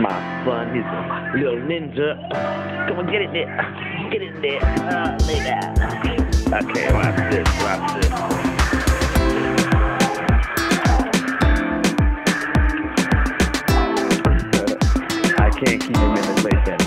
My son, he's a little ninja. Come on, get in there. Get in there. Lay down. Okay, watch this. Watch this. I can't keep him in the place that